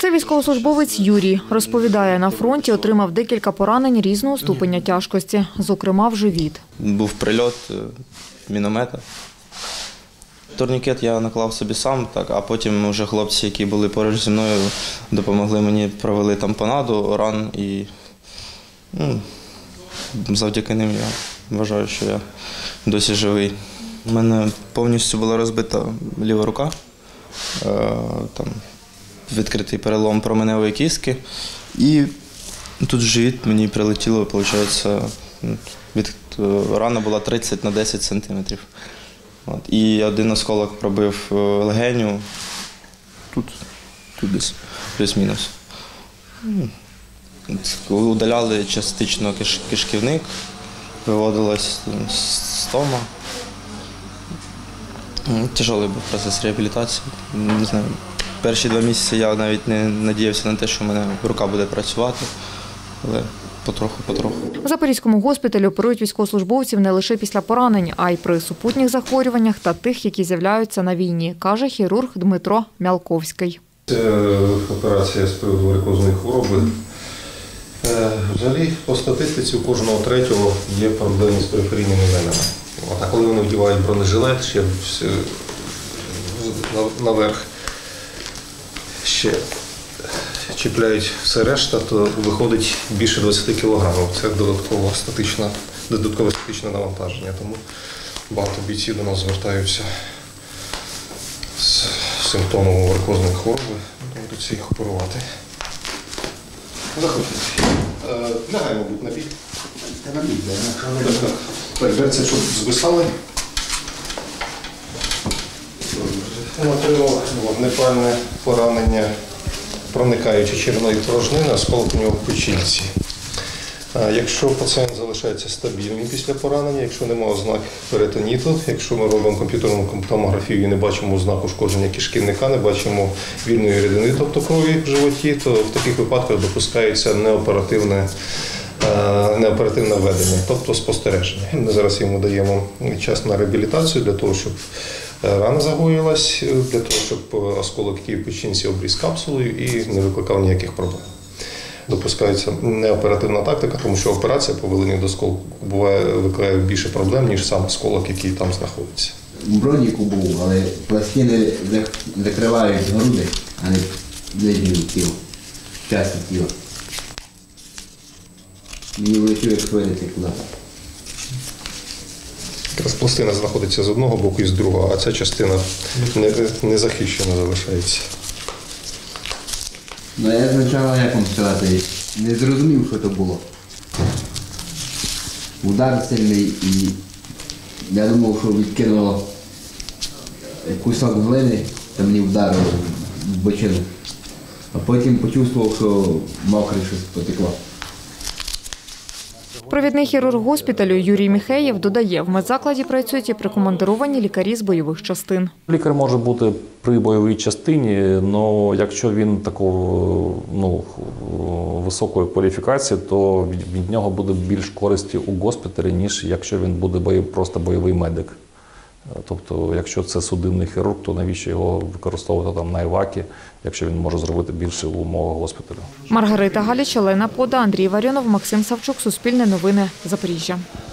Це військовослужбовець Юрій. Розповідає, на фронті отримав декілька поранень різного ступеня тяжкості, зокрема в живіт. Був прильот міномета. Турнікет я наклав собі сам, а потім вже хлопці, які були поруч зі мною, допомогли мені, провели тампонаду ран і завдяки ним я вважаю, що я досі живий. У мене повністю була розбита ліва рука, там відкритий перелом променевої кістки. І тут в живіт мені прилетіло, виходить, рана була 30 на 10 сантиметрів. І один осколок пробив легеню, тут десь плюс-мінус. Удаляли частично кишківник, виводилась стома. Тяжелий був процес реабілітації. Не знаю, перші 2 місяці я навіть не надіявся на те, що в мене рука буде працювати, але потроху. В Запорізькому госпіталі оперують військовослужбовців не лише після поранень, а й при супутніх захворюваннях та тих, які з'являються на війні, каже хірург Дмитро Мялковський. Це операція з приводу варикозної хвороби. Взагалі, по статистиці, у кожного третього є проблеми з периферійними венами. А коли вони вдівають бронежилет, ще наверх ще чіпляють все решта, то виходить більше 20 кг. Це додаткове статичне навантаження. Тому багато бійців до нас звертаються з симптомами варикозної хвороби, доводиться їх оперувати. Заходьте. Лягай, мабуть, на бік. Так, берці, щоб звисали. Отримав вогнепальне поранення, проникаючи черевної порожнини, осколок у нього в печінці. Якщо пацієнт залишається стабільним після поранення, якщо немає ознак перитоніту, якщо ми робимо комп'ютерну томографію і не бачимо ознак ушкодження кишківника, не бачимо вільної рідини, тобто крові в животі, то в таких випадках допускається неоперативне введення, тобто спостереження. Ми зараз йому даємо час на реабілітацію для того, щоб рана загоїлась, для того, щоб осколок, який в печінці, обріз капсулою і не викликав ніяких проблем. Допускається неоперативна тактика, тому що операція по виливанню до осколку викликає більше проблем, ніж сам осколок, який там знаходиться. У броніку був, але пластини закривають груди, а не нижнє тіло, часті тіла. Мені вирішив, як хвилити куди. Якраз пластина знаходиться з одного боку і з другого, а ця частина не захищена залишається. Ну я спочатку, як вам сказати, не зрозумів, що це було. Удар сильний і я думав, що відкинуло кусок глини, та мені вдарило в бочину. А потім почувствував, що мокре щось потекло. Провідний хірург госпіталю Юрій Міхеєв додає, в медзакладі працюють і прикомандировані лікарі з бойових частин. Лікар може бути при бойовій частині, але якщо він такого високої кваліфікації, то від нього буде більш користі у госпіталі, ніж якщо він буде просто бойовий медик. Тобто, якщо це судинний хірург, то навіщо його використовувати там на евакі, якщо він може зробити більше в умовах госпіталю. Маргарита Галіч, Олена Пода, Андрій Варіонов, Максим Савчук, Суспільне новини, Запоріжжя.